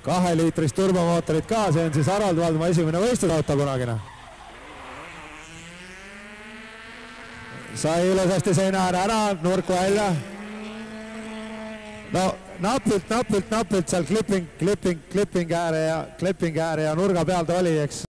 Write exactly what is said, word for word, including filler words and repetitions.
kaheliitrist turbomootorit ka, see on siis Harald Valdmaa esimene võistlusauto kunagine. Sai ilusasti seina ära, ära, nurk välja. No napilt, napilt, napilt seal klipping, klipping, klipping ääre ja, klipping ääre ja nurga peal ta oli, eks.